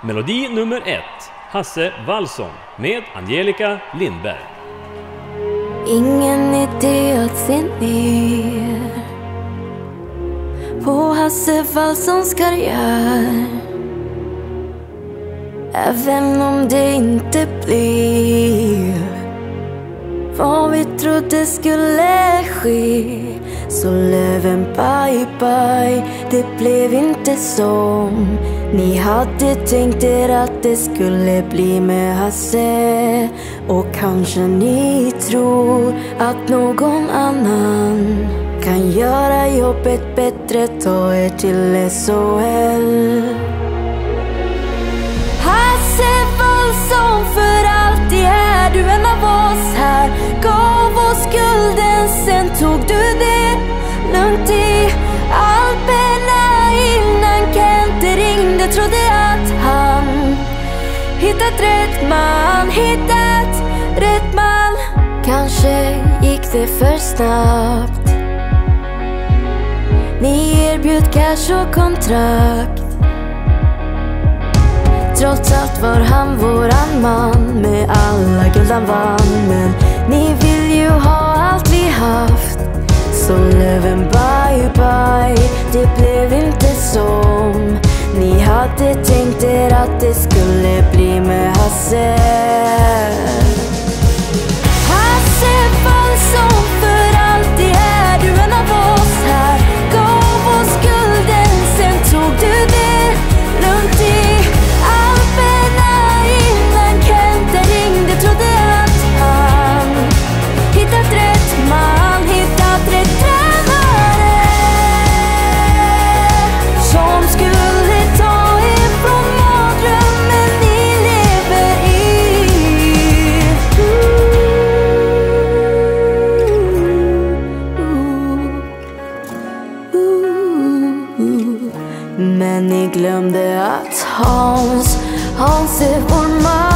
Melodi nummer 1, Hasse Wallson med Angelica Lindberg. Ingen idé att se ner på Hasse Wallsons karriär, även om det inte blev vad vi trodde skulle ske. Så löven bye bye, det blev inte som ni hade tänkt er att det skulle bli med Hasse. Och kanske ni tror att någon annan kan göra jobbet bättre, ta er till SHL. Hasse Wallson, för alltid är du en av oss här. Gav oss skulden, sen tog du det lugnt i Alperna. Innan Kent ringde trodde att han hittat rätt man, hittat rätt man. Kanske gick det för snabbt. Ni erbjöd cash och kontrakt. Trots allt var han våran man, med alla guld han vann. Men ni vill ju ha allt vi haft. Så löven bye bye, det blev inte som ni hade tänkt er att det skulle bli med Hasse. Hasse Wallson, för alltid är du en av oss här. Gav oss skulden, sen tog du det lugnt i Alperna. Innan Kent ringde trodde att han hittat rätt man, hittat rätt tränare som skulle ta er från mardrömmen ni lever i. Men ni glömde att Hans är vår man.